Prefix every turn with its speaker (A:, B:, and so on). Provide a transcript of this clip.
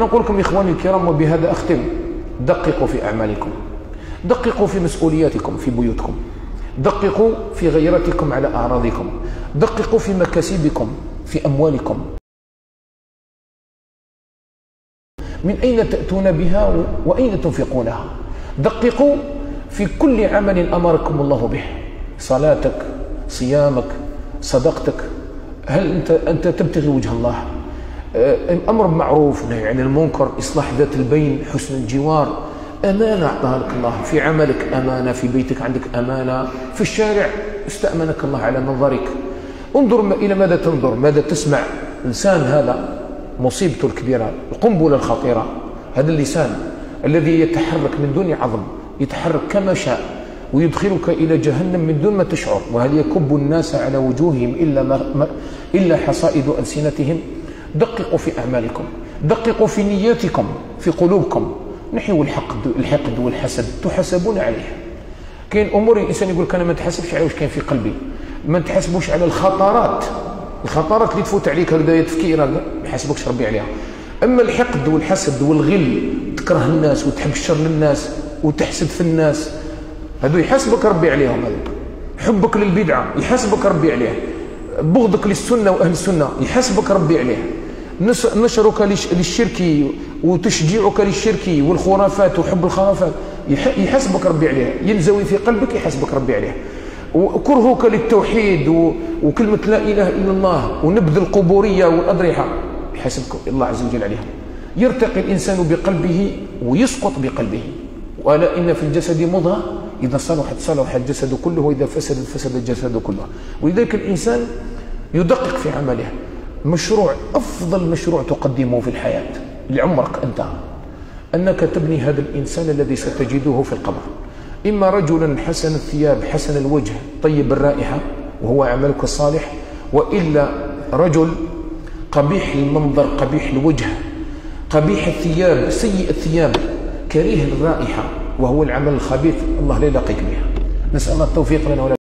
A: أنا أقول لكم إخواني الكرام وبهذا أختم: دققوا في أعمالكم، دققوا في مسؤولياتكم في بيوتكم، دققوا في غيرتكم على أعراضكم، دققوا في مكاسبكم في أموالكم، من أين تأتون بها وأين تنفقونها. دققوا في كل عمل أمركم الله به، صلاتك، صيامك، صدقتك، هل أنت تبتغي وجه الله؟ أمر بالمعروف، نهي عن المنكر، إصلاح ذات البين، حسن الجوار، أمانة أعطاها لك الله في عملك، أمانة في بيتك، عندك أمانة في الشارع، استأمنك الله على نظرك. انظر إلى ماذا تنظر، ماذا تسمع. إنسان هذا مصيبته الكبيرة، القنبلة الخطيرة، هذا اللسان الذي يتحرك من دون عظم، يتحرك كما شاء ويدخلك إلى جهنم من دون ما تشعر. وهل يكب الناس على وجوههم إلا حصائد ألسنتهم. دققوا في أعمالكم، دققوا في نياتكم في قلوبكم، نحيوا الحقد والحسد، تحاسبون عليه. كاين أمور الإنسان يقول لك أنا ما نتحاسبش على واش كاين في قلبي، ما نتحاسبوش على الخطرات اللي تفوت عليك، هكذا تفكير ما يحاسبكش ربي عليها. أما الحقد والحسد والغل، تكره الناس وتحب الشر للناس وتحسد في الناس، هذو يحاسبك ربي عليهم. هذا حبك للبدعة يحاسبك ربي عليه، بغضك للسنة وأهل السنة يحاسبك ربي عليه، نشرك للشرك وتشجيعك للشرك والخرافات وحب الخرافات يحاسبك ربي عليه، ينزوي في قلبك يحاسبك ربي عليه، وكرهك للتوحيد وكلمة لا إله إلا الله ونبذ القبورية والأضرحة يحاسبك الله عز وجل عليها. يرتقي الإنسان بقلبه ويسقط بقلبه. وألا إن في الجسد مضغة إذا صلحت صلح الجسد كله وإذا فسدت فسد الجسد كله. ولذلك الإنسان يدقق في عمله. أفضل مشروع تقدمه في الحياة لعمرك أنت أنك تبني هذا الإنسان الذي ستجده في القبر، إما رجلا حسن الثياب حسن الوجه طيب الرائحة وهو عملك الصالح، وإلا رجل قبيح المنظر قبيح الوجه قبيح الثياب سيء الثياب كريه الرائحة وهو العمل الخبيث، الله لا يلاقيك بها. نسأل الله التوفيق لنا.